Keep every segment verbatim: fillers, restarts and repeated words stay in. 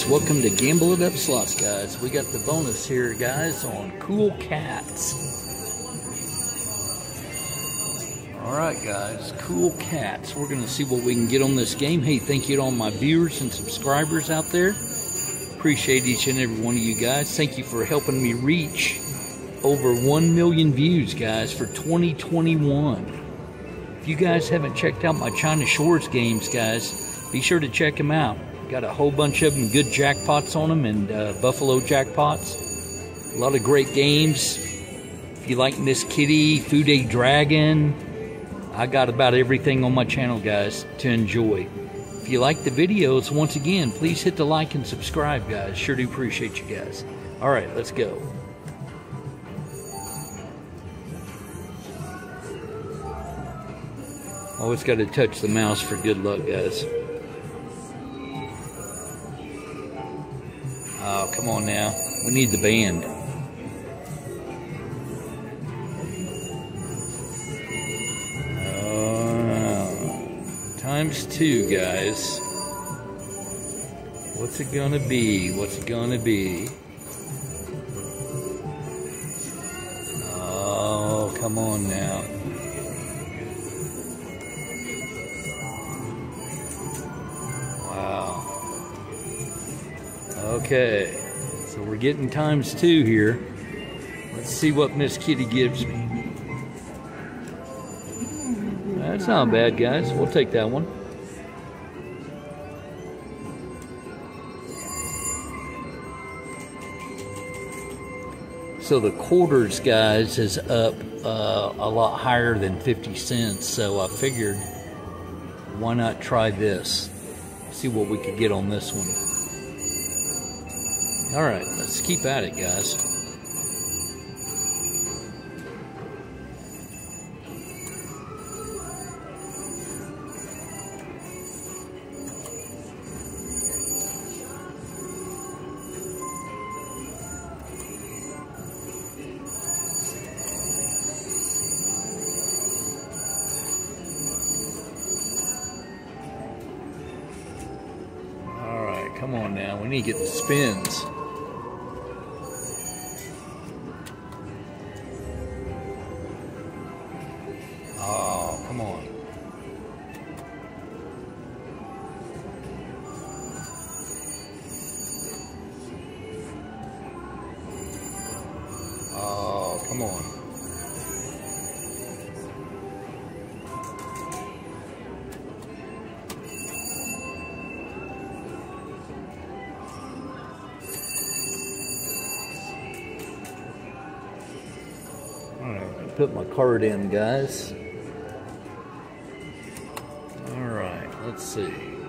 guys, welcome to Gamble It Up Slots, guys. We got the bonus here, guys, on Cool Cats. Alright guys, Cool Cats. We're going to see what we can get on this game. Hey, thank you to all my viewers and subscribers out there. Appreciate each and every one of you guys. Thank you for helping me reach over one million views, guys, for twenty twenty-one. If you guys haven't checked out my China Shores games, guys, be sure to check them out. Got a whole bunch of them, good jackpots on them, and uh, Buffalo jackpots. A lot of great games. If you like Miss Kitty, Food A Dragon, I got about everything on my channel, guys, to enjoy. If you like the videos, once again, please hit the like and subscribe, guys. Sure do appreciate you guys. All right, let's go. Always got to touch the mouse for good luck, guys. Oh, come on now. We need the band. Times two, guys. What's it gonna be? What's it gonna be? Oh, come on now. Wow. Okay. So we're getting times two here. Let's see what Miss Kitty gives me. That's not bad, guys. We'll take that one. So the quarters, guys, is up uh, a lot higher than fifty cents. So I figured, why not try this? See what we could get on this one. All right, let's keep at it, guys. Come on now, we need to get the spins. Oh, come on. Oh, come on. Alright, put my card in, guys. Alright, let's see.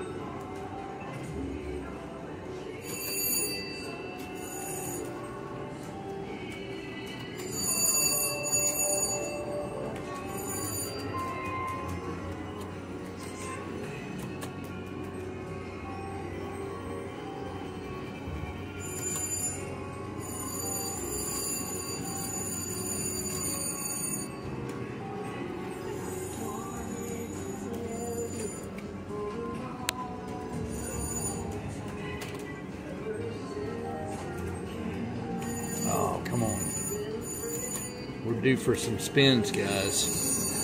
Oh, come on. We're due for some spins, guys.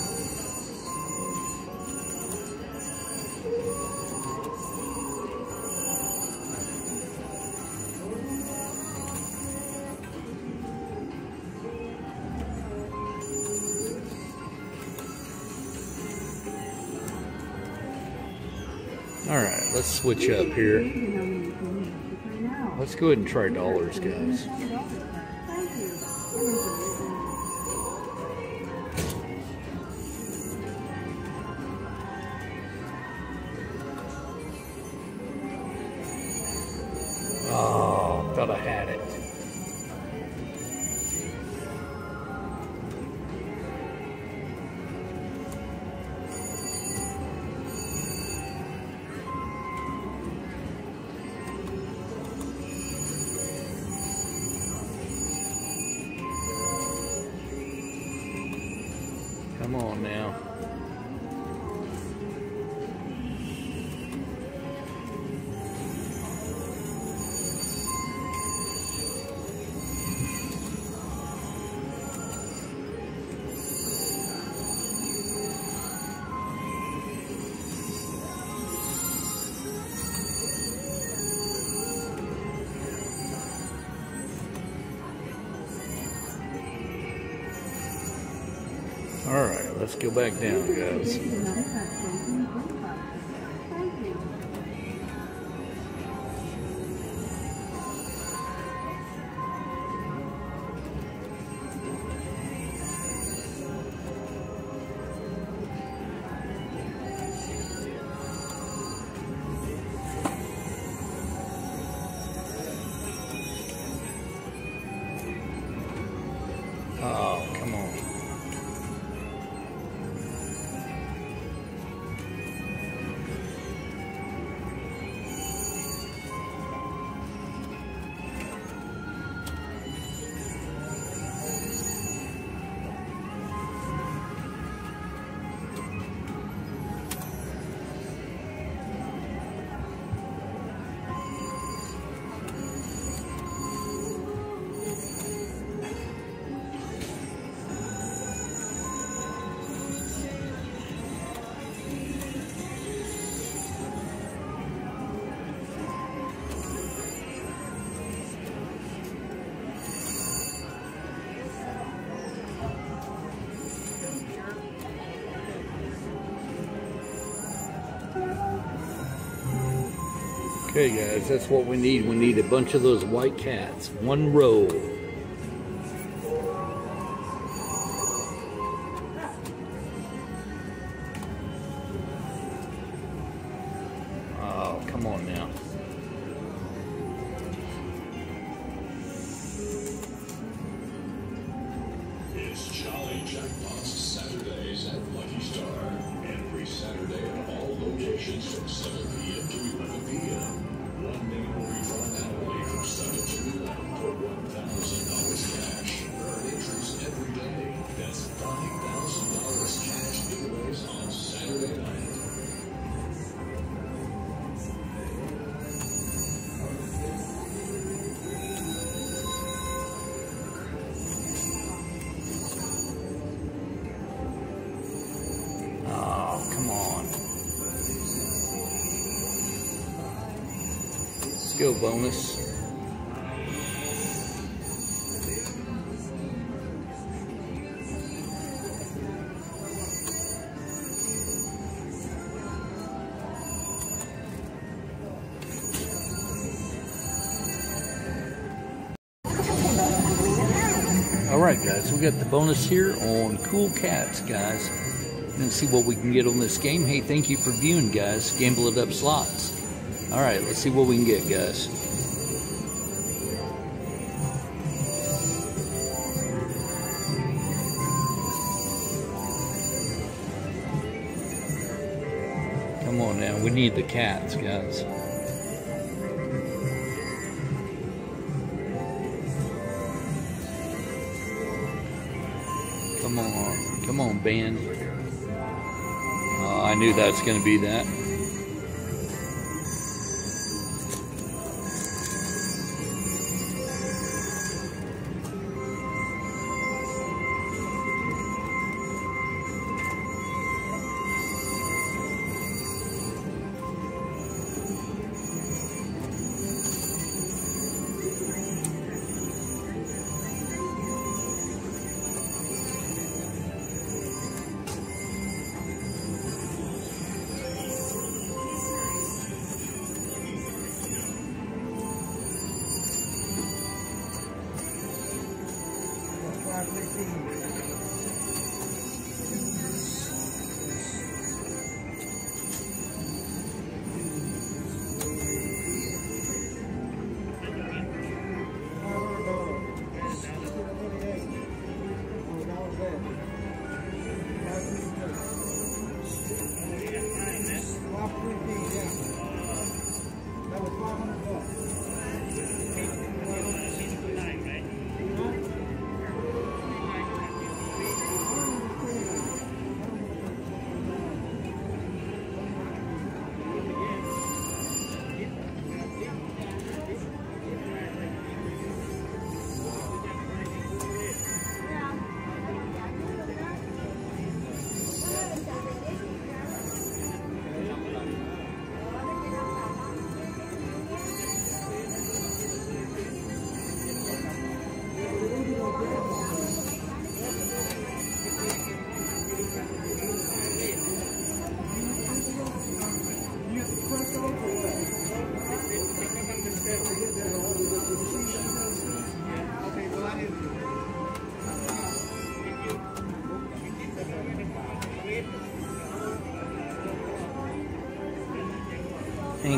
All right, let's switch up here. Let's go ahead and try dollars, guys. Oh, thought I had it. Come on now. All right, let's go back down, guys. Oh, come on. Okay, guys, that's what we need. We need a bunch of those white cats. One row. Oh, come on now. It's Jolly Jackpots Saturdays at Lucky Star. Every Saturday at all locations from seven p m to eleven p m One name will be drawn annually from seven to eleven for one thousand dollars cash. Earn entries every day. That's five thousand dollars cash giveaways on Saturday night. Oh, come on. Let's go, bonus. Alright, guys, we got the bonus here on Cool Cats, guys. And see what we can get on this game. Hey, thank you for viewing, guys. Gamble It Up Slots. Alright, let's see what we can get, guys. Come on now, we need the cats, guys. Come on, come on, band. Uh, I knew that was going to be that.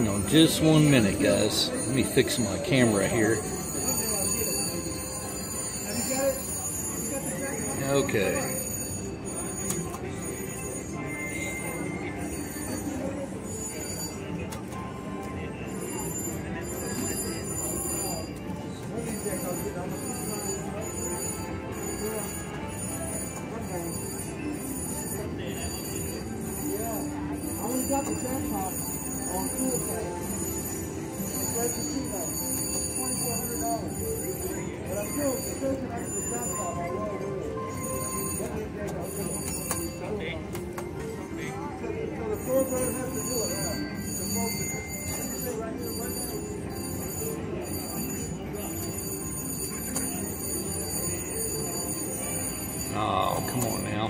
Hang on just one minute, guys. Let me fix my camera here. Okay. Got the jackpot on Cool Cat. It's right to see that. twenty-four hundred dollars. But I'm still, still connected to the jackpot. I love it. Let me take a look. So the four brothers have to do it, yeah. The four brothers. Right here, right now. Oh, come on now.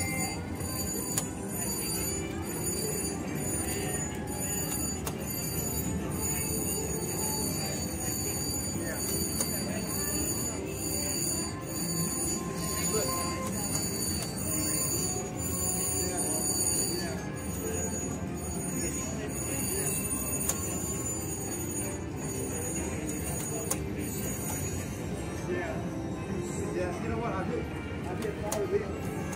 Yeah, you know what? I did. I did follow this.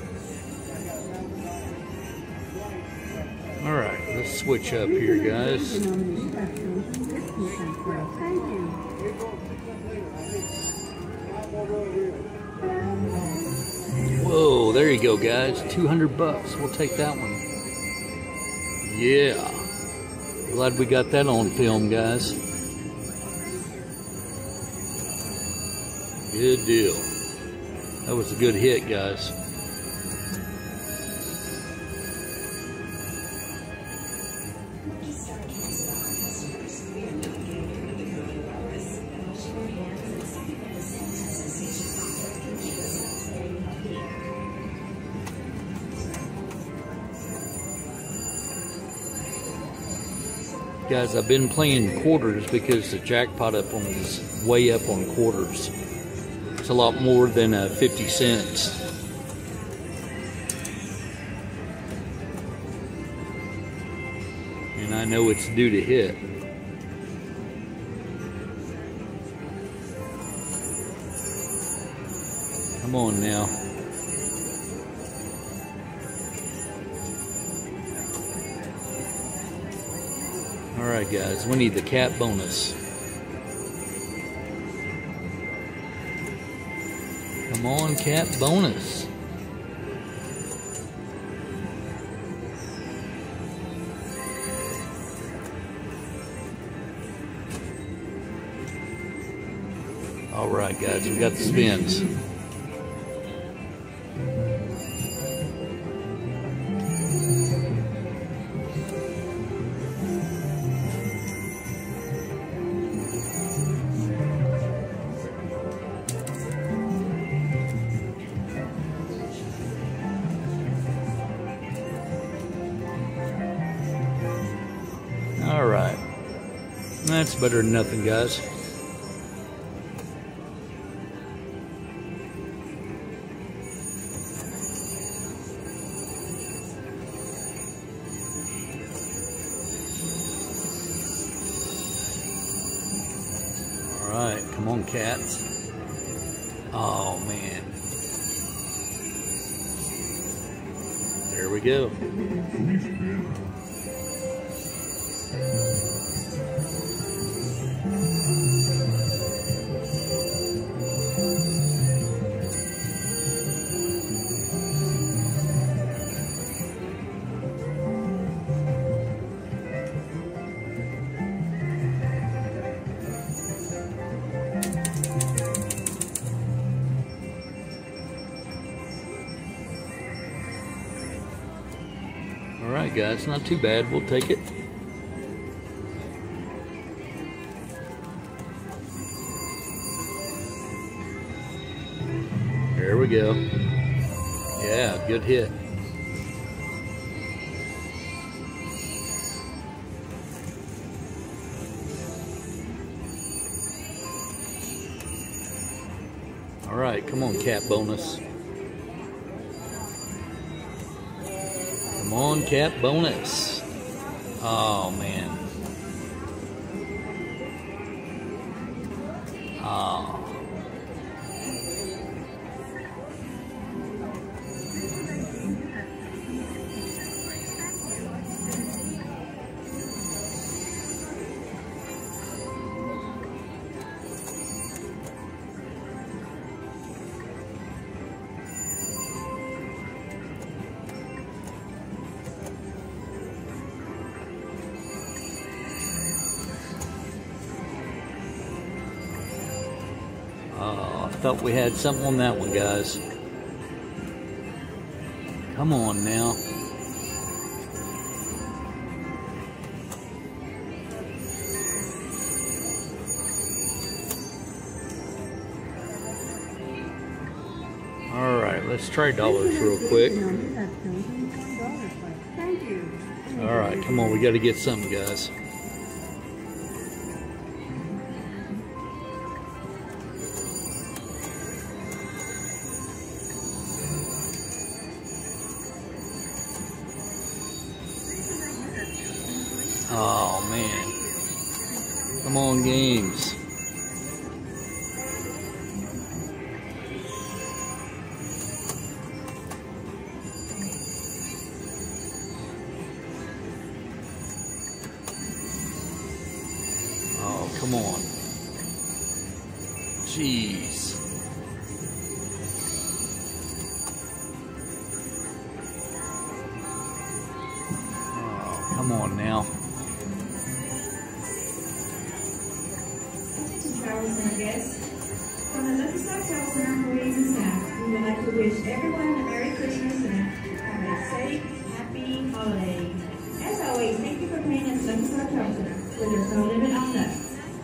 All right, let's switch up here, guys. Whoa, there you go, guys. two hundred bucks. We'll take that one. Yeah. Glad we got that on film, guys. Good deal. That was a good hit, guys. Guys, I've been playing quarters because the jackpot up on is way up on quarters. It's a lot more than uh, fifty cents. And I know it's due to hit. Come on now. Alright guys, we need the cat bonus. Come on, cat bonus. Alright guys, we got the spins. All right, that's better than nothing, guys. All right, come on, cats. Oh, man. There we go. All right, guys, not too bad. We'll take it. There we go. Yeah, good hit. All right, come on, cat bonus. Come on, cat bonus. Oh, man. Oh. Oh, I thought we had something on that one, guys. Come on now. All right, let's try dollars real quick. All right, come on, we got to get something, guys. Oh man, come on, games. Oh, come on. Jeez. Oh, come on now. Travel Center guests. From the Lucky Star Travel Center employees and staff, we would like to wish everyone a Merry Christmas and have a safe, happy holiday. As always, thank you for paying us Lucky Star Travel Center, where there's no limit on us.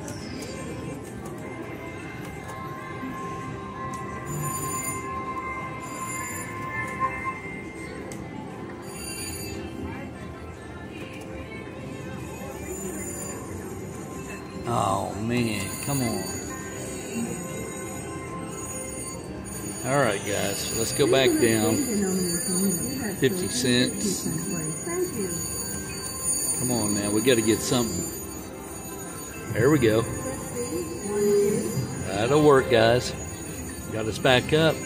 Oh man, come on. All right, guys, let's go back down. fifty cents. Come on now, we got to get something. There we go. That'll work, guys. Got us back up.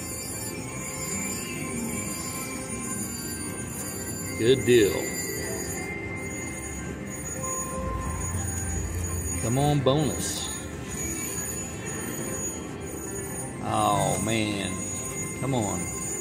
Good deal. Come on, bonus. Oh, man. Come on.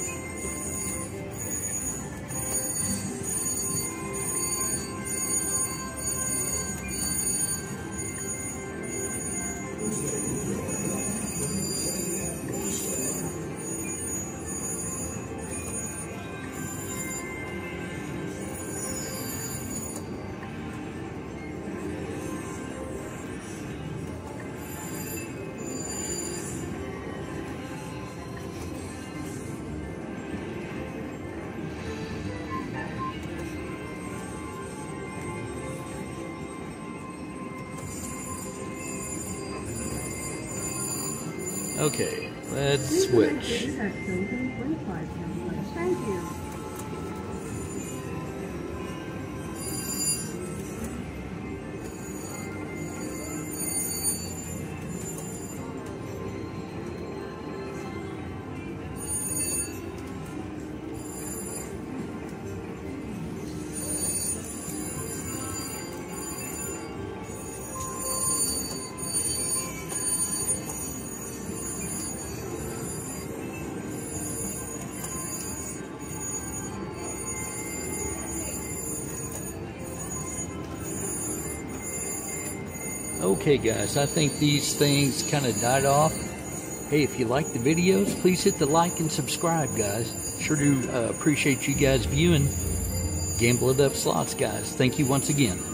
Okay, let's switch. Thank you. Okay guys, I think these things kind of died off. Hey, if you like the videos, please hit the like and subscribe, guys. Sure do uh, appreciate you guys viewing Gamble It Up Slots, guys. Thank you once again.